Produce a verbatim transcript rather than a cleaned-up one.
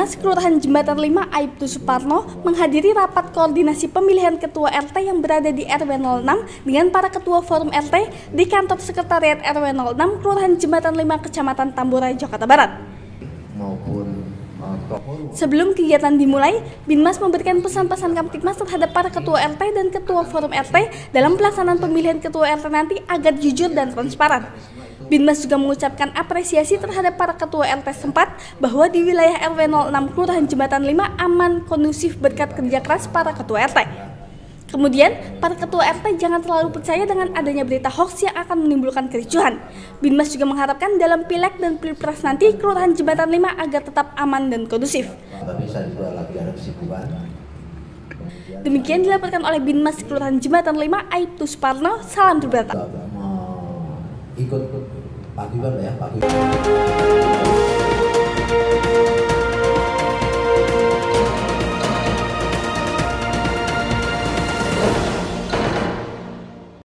Binmas Kelurahan Jembatan lima Aibtu Suparno menghadiri rapat koordinasi pemilihan ketua R T yang berada di R W nol enam dengan para ketua forum R T di kantor sekretariat R W nol enam Kelurahan Jembatan lima Kecamatan Tamburai, Jakarta Barat. Sebelum kegiatan dimulai, Binmas memberikan pesan-pesan Kamtibmas terhadap para ketua R T dan ketua forum R T dalam pelaksanaan pemilihan ketua R T nanti agar jujur dan transparan. Binmas juga mengucapkan apresiasi terhadap para ketua R T setempat bahwa di wilayah R W nol enam Kelurahan Jembatan lima aman kondusif berkat kerja keras para ketua R T. Kemudian, para ketua R T jangan terlalu percaya dengan adanya berita hoax yang akan menimbulkan kericuhan. Binmas juga mengharapkan dalam Pileg dan Pilpres nanti Kelurahan Jembatan lima agar tetap aman dan kondusif. Demikian dilaporkan oleh Binmas Kelurahan Jembatan lima Aibtu Suparno. Salam Tribrata. Ikut pagi ya, pagi.